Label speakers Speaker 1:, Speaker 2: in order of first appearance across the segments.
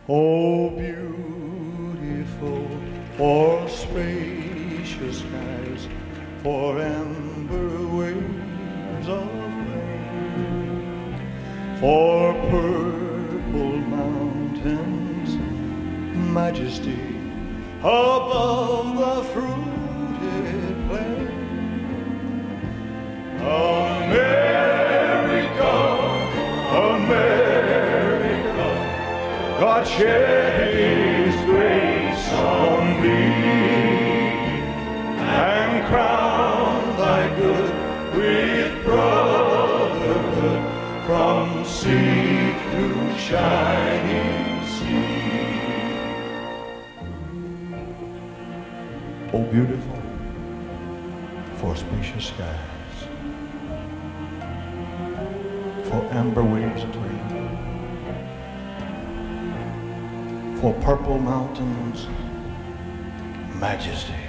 Speaker 1: Oh, beautiful for spacious skies, for amber waves of rain, for purple mountains, majesty above the fruited plain. America, America, God shed His grace on thee, and crown thy good with brotherhood from sea to shining sea. Oh, beautiful for spacious skies, for amber waves of rain, for purple mountains, majesty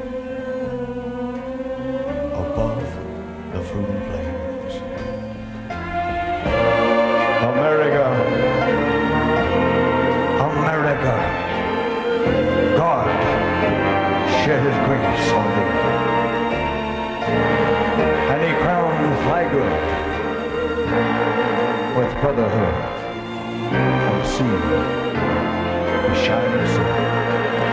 Speaker 1: above the fruiting plains. America, America, God shed His grace on thee, and He crowned thy good with brotherhood from sea to shining sea.